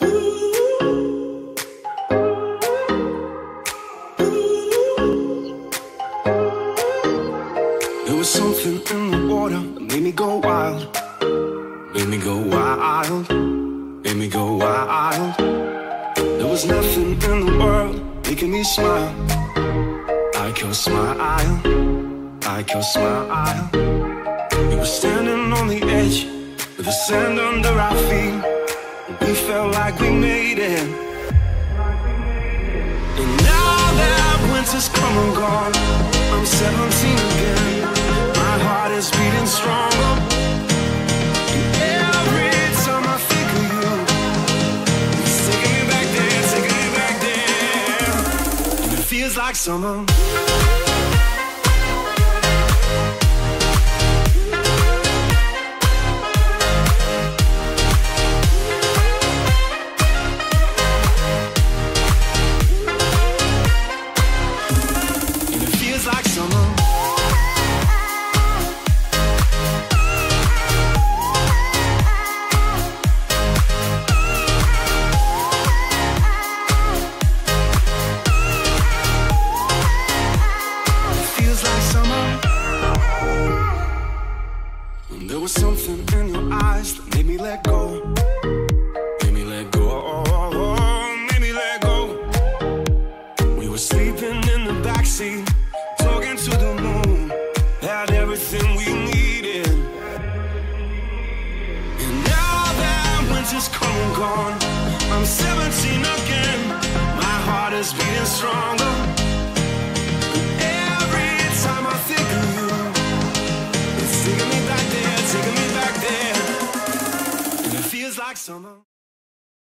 There was something in the water that made me go wild. Made me go wild. Made me go wild. There was nothing in the world making me smile like your smile, like your smile. We were standing on the edge with the sand under our feet, and we felt like we made it. And now that winter's come and gone, I'm 17 again. My heart is beating stronger, and every time I think of you, it's taking me back there, taking me back there. And it feels like summer. Like summer. It feels like summer. And there was something in your eyes that made me let go. Made me let go. Made me let go. We were sleeping in the backseat, talking to the moon, had everything we needed. And now that winter's come and gone, I'm 17 again. My heart is beating stronger, and every time I think of you, it's taking me back there, taking me back there. And it feels like summer.